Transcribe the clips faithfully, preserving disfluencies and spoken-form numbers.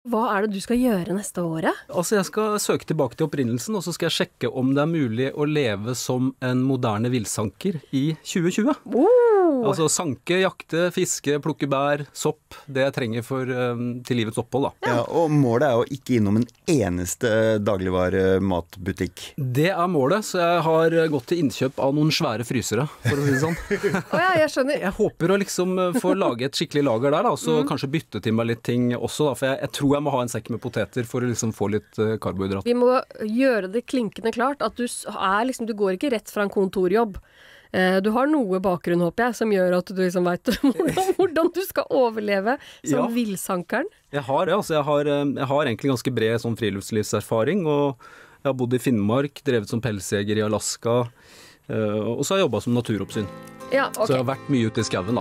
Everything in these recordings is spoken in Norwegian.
Hva er det du skal gjøre neste året? Altså, jeg skal søke tilbake til opprinnelsen, og så skal jeg sjekke om det er mulig å leve som en moderne villsanker i tjue tjue. Oh. Altså sanke, jakte, fiske, plukke bær, sopp, det jeg trenger for, um, til livets opphold, da. Ja, og målet er jo ikke innom en eneste dagligvarematbutikk. Det er målet, så jeg har gått til innkjøp av noen svære frysere, for å si det sånn. Å ja, jeg skjønner. Jeg håper å liksom få lage et skikkelig lager der, da, og så mm. kanskje bytte til meg litt ting også, da, for jeg, jeg tror jeg må ha en sekk med poteter for å liksom få litt uh, karbohydrat. Vi må gjøre det klinkende klart at du, er liksom, du går ikke rett fra en kontorjobb. Eh, du har noe bakgrunn, håper jeg, som gjør at du liksom vet hvordan, hvordan du skal overleve som ja. villsankeren. Jeg har det, altså. Jeg har, jeg har egentlig ganske bred sånn friluftslivserfaring, og jeg har bodd i Finnmark, drevet som pelsjeger i Alaska, uh, og så har jeg jobbet som naturoppsyn. Ja, okay. Så jeg har vært mye ute i skauen, da.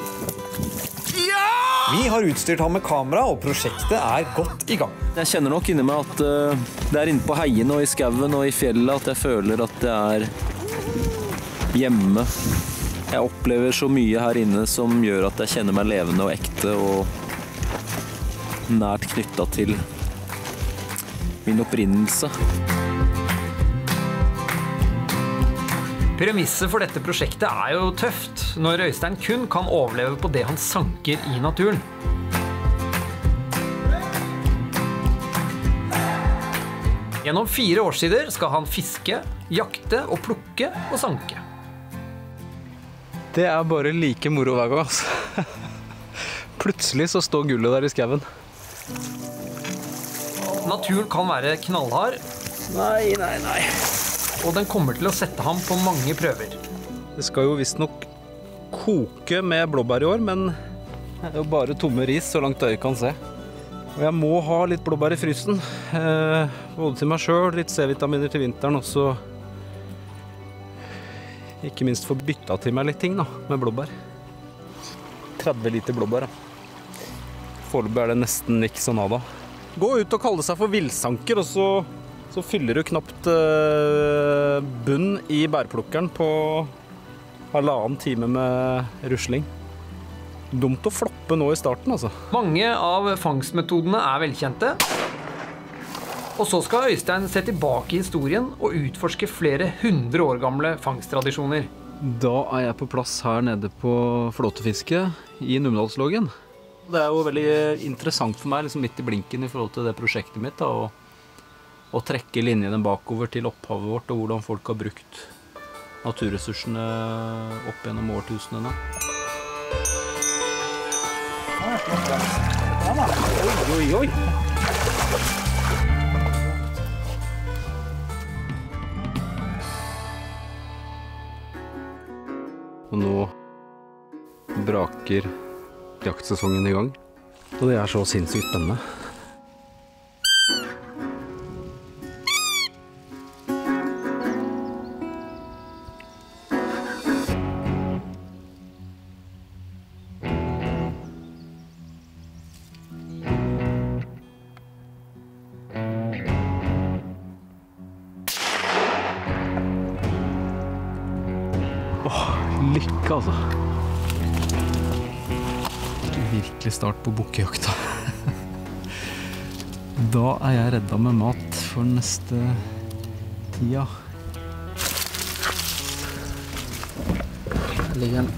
Vi har utstyrt ham med kamera, og prosjektet er godt i gang. Jeg kjenner nok inni meg at uh, det er inne på heien og i skauen og i fjellet at jeg føler at det er hjemme. Jeg opplever så mye her inne som gjør at jeg kjenner meg levende og ekte og nært knyttet til min opprinnelse. Premisset for dette prosjektet er jo tøft, når Øystein kun kan overleve på det han sanker i naturen. Gjennom fire årstider skal han fiske, jakte og plukke og sanke. Det er bare like moro hver gang, altså. Plutselig så står gullet der i skauen. Naturen kan være knallhard. Nei, nei, nei. Og den kommer til å sette ham på mange prøver. Det skal jo visst nok koke med blåbær i år, men det er jo bare tomme ris så langt øyet kan se. Og jeg må ha litt blåbær i frysen, eh, både til meg selv, litt C-vitaminer til vinteren, og så ikke minst få bytta til meg litt ting da, med blåbær. tretti liter blåbær, da. Foreløpig er det nesten ikke så nada. Gå ut og kalle seg for villsanker, og så Så fyller du knapt uh, bunn i bærplukkeren på halvannen time med rusling. Dumt å floppe nå i starten, altså. Mange av fangstmetodene er velkjente. Og så skal Øystein se tilbake i historien og utforske flere hundre år gamle fangsttradisjoner. Da er jeg på plass her nede på flåtefiske i Numedalslågen. Det er jo veldig interessant for meg, liksom midt i blinken i forhold til det prosjektet mitt, da, og og trekke linjene bakover til opphavet vårt, og hvordan folk har brukt naturressursene opp gjennom årtusenene. Oi, oi, oi! Og nå braker jaktsesongen i gang, og det er så sinnssykt spennende. Lykke, altså. Virkelig start på bukkejakta. Da er jeg redda med mat for neste tida. Ligger den.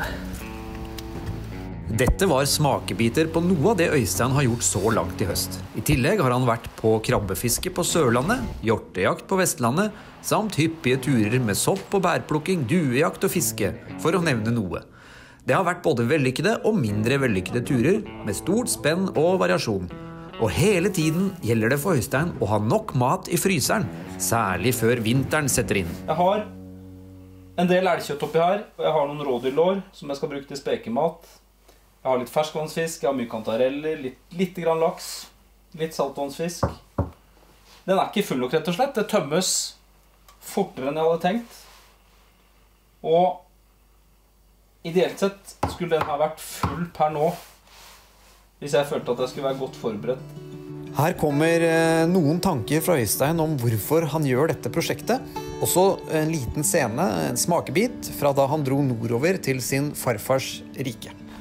Dette var smakebiter på noe av det Øystein har gjort så langt i høst. I tillegg har han vært på krabbefiske på Sørlandet, hjortejakt på Vestlandet, samt hyppige turer med sopp og bærplukking, duejakt og fiske, for å nevne noe. Det har vært både vellykkede og mindre vellykkede turer, med stort spenn og variasjon. Og hele tiden gjelder det for Øystein å ha nok mat i fryseren, særlig før vinteren setter inn. Jeg har en del elgkjøtt oppi her, og jeg har noen rådyrlår som jeg skal bruke til spekemat. Jeg har litt ferskvannsfisk, jeg har mye kantareller, litt, litt grann laks, litt saltvannsfisk. Den er ikke full nok, rett og slett. Det tømmes fortere enn jeg hadde tenkt. Og ideelt sett skulle den ha vært full per nå, hvis jeg følte at jeg skulle være godt forberedt. Her kommer noen tanker fra Øystein om hvorfor han gjør dette prosjektet. Også en liten scene, en smakebit, fra da han dro nordover til sin farfars rike.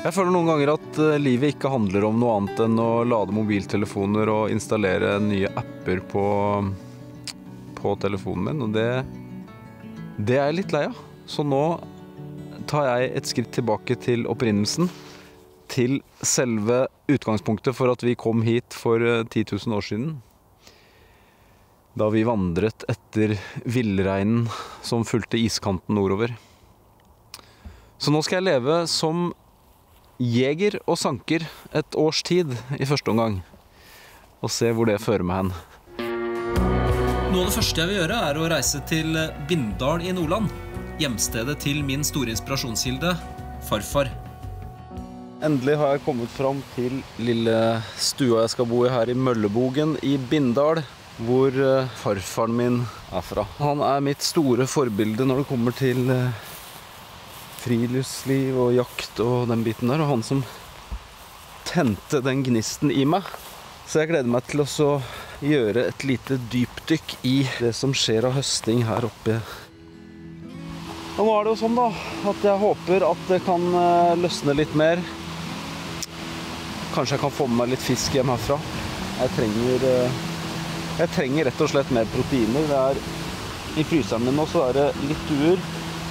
Jeg føler noen ganger at livet ikke handler om noe annet enn å lade mobiltelefoner og installere nye apper på, på telefonen min, og det, det er jeg litt lei av. Så nå tar jeg et skritt tilbake til opprinnelsen, til selve utgangspunktet for at vi kom hit for ti tusen år siden. Da vi vandret etter villreinen som fulgte iskanten nordover. Så nå skal jeg leve som jeger og sanker et års tid i første omgang, og se hvor det fører meg hen. Noe av det første jeg vil gjøre er å reise til Bindal i Nordland, hjemstedet til min store inspirasjonskilde, farfar. Endelig har jeg kommet fram til lille stua jeg skal bo i her i Møllebogen i Bindal, hvor farfaren min er fra. Han er mitt store forbilde når det kommer til friluftsliv og jakt og den biten der, og han som tente den gnisten i meg. Så jeg gleder meg til å gjøre et lite dypdykk i det som skjer av høsting her oppe. Og nå er det jo sånn da, at jeg håper at det kan løsne litt mer. Kanskje jeg kan få med meg litt fisk hjem herfra. Jeg trenger, jeg trenger rett og slett mer proteiner. Det er, i fryseren min nå så er det litt duer,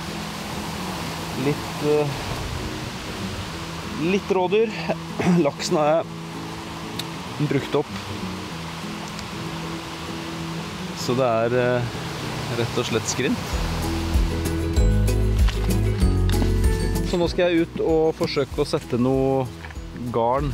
litt, litt rådyr. Laksen har jeg brukt opp. Så det er rett og slett skrint. Så nå skal jeg ut og forsøke å sette noe garn.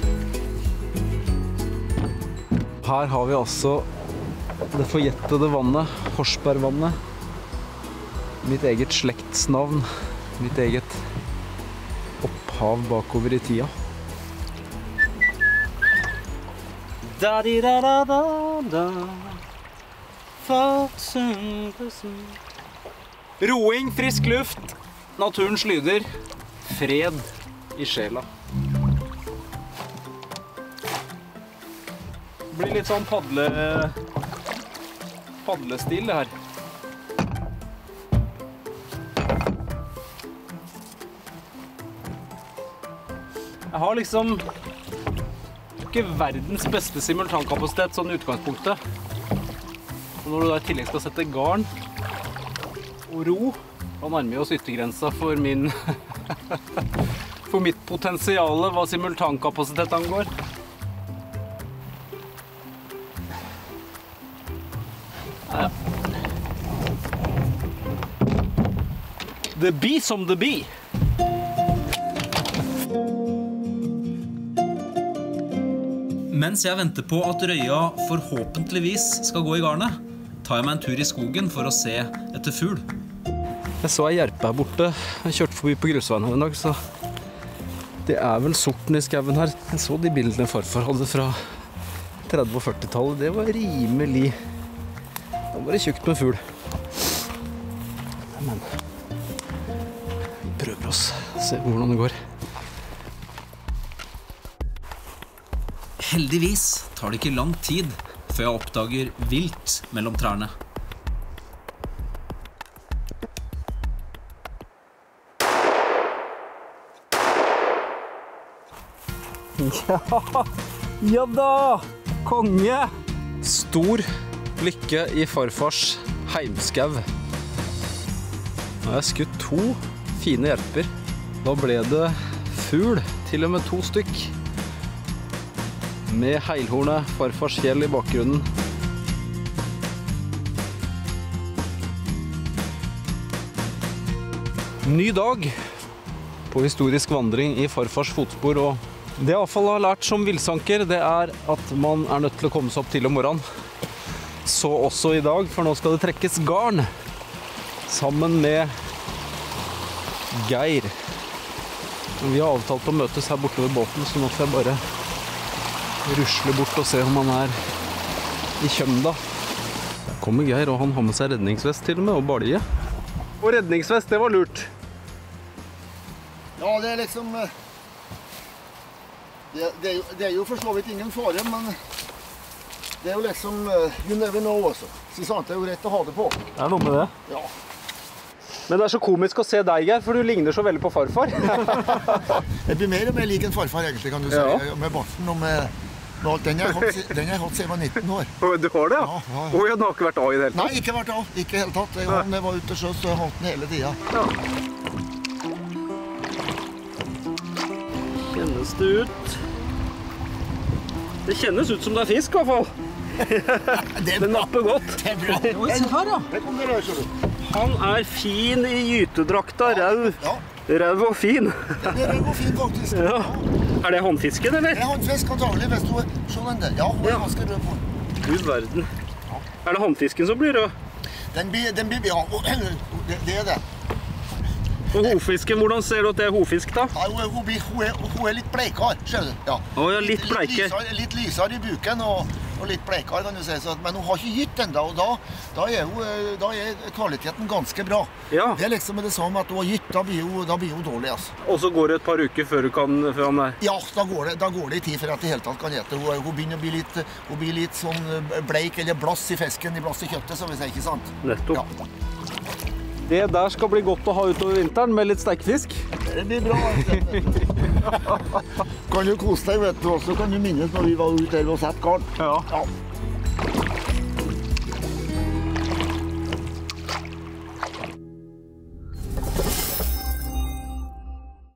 Her har vi altså det forjettede vannet, Horsbergvannet. Mitt eget slektsnavn, mitt eget opphav bakover i tida. Da-di-da-da-da-da. Roing, frisk luft, naturens lyder, fred i sjela. Det blir litt sånn padle, padlestil det her. Jeg har liksom ikke verdens beste simultankapasitet sånn i utgangspunktet. Og når du da i tillegg skal sette garn og ro, da nærmer vi oss yttergrensa for min for mitt potensiale hva simultankapasitet angår. Ja. Det blir som det blir. Mens jeg venter på at røya forhåpentligvis skal gå i garnet, tar jeg meg en tur i skogen for å se etter fugl. Jeg så ei jerpe her borte. Jeg kjørte forbi på grusveien her en dag, så det er vel sorten i skauen her. Jeg så de bildene farfar hadde fra tredve- og førtitallet. Det var rimelig... Da var det tjukt med fugl. Men vi prøver oss. Se hvordan det går. Heldigvis tar det ikke lang tid før jeg oppdager vilt mellom trærne. Ja, ja da! Konge! Stor lykke i farfars heimskau. Nå har jeg skutt to fine jerper. Da ble det fugl, til og med to stykk. Med heilhornet farfars fjell i bakgrunnen. Ny dag på historisk vandring i farfars fotspor, og det jeg i hvert fall har lært som villsanker, det er at man er nødt til å komme seg opp til om morgenen. Så også i dag, for nå skal det trekkes garn sammen med Geir. Vi har avtalt å møtes her borte ved båten, så nå får jeg bare rusle bort og se om han er i Kjømda. Der kommer Geir, og han har med seg redningsvest til og med, og balje. Og redningsvest, det var lurt. Ja, det er liksom... Det, det, er jo, det er jo for så vidt ingen fare, men det er jo liksom... You never know også. Så sant, det er jo rett å ha det på. Det er noe med det. Ja. Men det er så komisk å se deg, Geir, for du ligner så veldig på farfar. Jeg blir mer og mer lik en farfar, egentlig, kan du si. Ja. Med barten og med, med alt. Den har jeg hatt, den har jeg hatt siden jeg var nitten år. Du har det, ja? Ja, ja, ja. Å, ja, den har ikke vært av i det hele tatt? Nei, ikke vært av. Ikke helt tatt. Jeg, han var ute sjøs, så jeg har hatt den hele tiden. Ja. Kjennes det ut? Det kjennes ut som det er fisk, i hvert fall. Det, det napper godt. Det er bra. Se her, da. Det kommer det, ser du. Han er fin i gytedrakta, rau. Ja. Rau og fin. Det er rau og fin, faktisk. Ja. Er det håndfisken, eller? Det er håndfisk, antagelig, hvis du... Se den der. Ja, hun er ganske rød på. Gud verden. Er det håndfisken som blir rød? Den blir, den blir, ja, det, det er det. Og hovfisken, hvordan ser du at det er hovfisk, da? Ja, hun, er, hun, blir, hun, er, hun er litt bleikere, ser du. Ja. Å, ja, litt bleikere. Litt, litt, litt lysere i buken og, og litt bleikere, kan du si. Så, men hun har ikke gytt enda, og da, da, er hun, da er kvaliteten ganske bra. Ja. Det er liksom det samme at hun har gytt, da blir hun, da blir hun dårlig, altså. Og så går det et par uker før, du kan, før han er... Ja, da går det, da går det i tid for at det hele tatt kan gjette. Hun, hun begynner å bli litt, hun blir litt sånn bleik eller blass i fisken, i blass i kjøttet, så vil jeg si, ikke sant? Nettopp. Ja. Det der skal bli godt å ha utover vinteren med litt steikfisk. Det blir bra. Kan du kose deg, vet du, også kan du minnes når vi var ute her og sett garn. Ja. Ja.